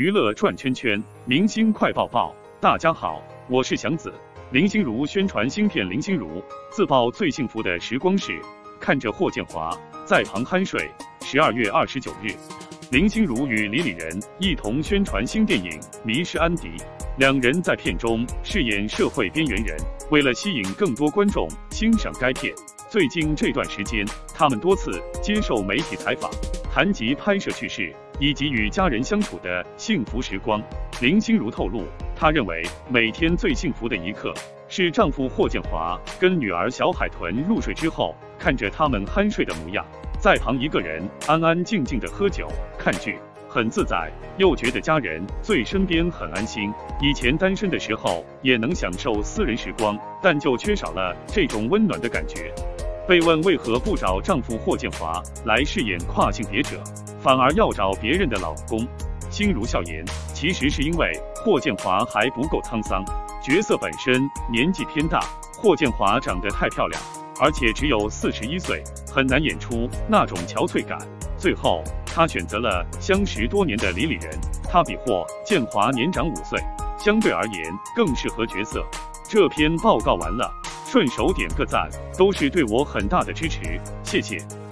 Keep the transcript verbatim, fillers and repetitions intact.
娱乐转圈圈，明星快报报。大家好，我是祥子。林心如宣传新片，林心如自曝最幸福的时光是看着霍建华在旁酣睡。十二月二十九日，林心如与李李仁一同宣传新电影《迷失安迪》，两人在片中饰演社会边缘人。为了吸引更多观众欣赏该片，最近这段时间，他们多次接受媒体采访，谈及拍摄趣事以及与家人相处的幸福时光。林心如透露，她认为每天最幸福的一刻是丈夫霍建华跟女儿小海豚入睡之后，看着他们酣睡的模样，在旁一个人安安静静的喝酒看剧，很自在，又觉得家人最身边很安心。以前单身的时候也能享受私人时光，但就缺少了这种温暖的感觉。被问为何不找丈夫霍建华来饰演跨性别者，反而要找别人的老公，心如笑言，其实是因为霍建华还不够沧桑，角色本身年纪偏大，霍建华长得太漂亮，而且只有四十一岁，很难演出那种憔悴感。最后他选择了相识多年的李李仁，他比霍建华年长五岁，相对而言更适合角色。这篇报告完了，顺手点个赞，都是对我很大的支持，谢谢。